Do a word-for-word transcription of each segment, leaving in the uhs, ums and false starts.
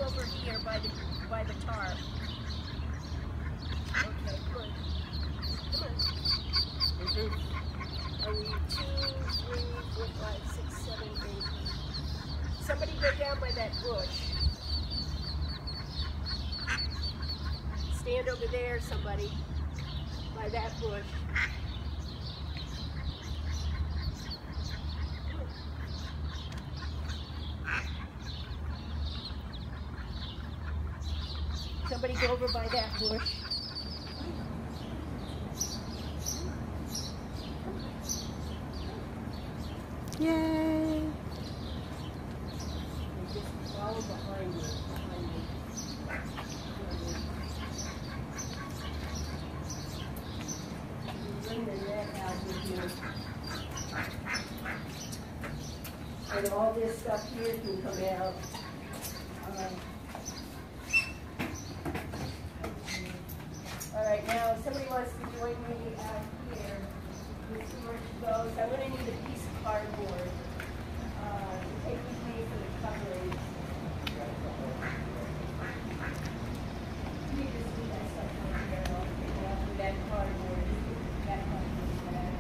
over here by the by the tarp. Okay, good. Come on. Are we two, three, four, five, six, seven, eight? Somebody go down by that bush. Stand over there, somebody, by that bush. Somebody go over by that bush. Yay! Just follow behind you. Behind you. Bring the net out with you. And all this stuff here can come out. Um, all right, now if somebody wants to join me out here, let's see where she goes. I'm going to need a piece of cardboard uh, to take with me for the coverage. You just do that stuff over there. I'll pick it up with that cardboard. That cardboard bag.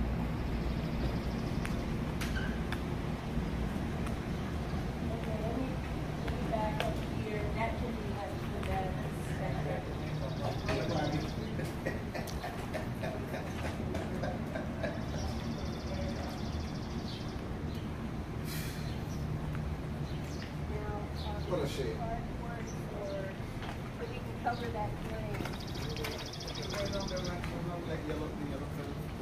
Okay, let me, let me back up here. That can be how to put that in the center. What a shame. Cardboard for, so we can cover that plane. Right on there, right on that yellow, the yellow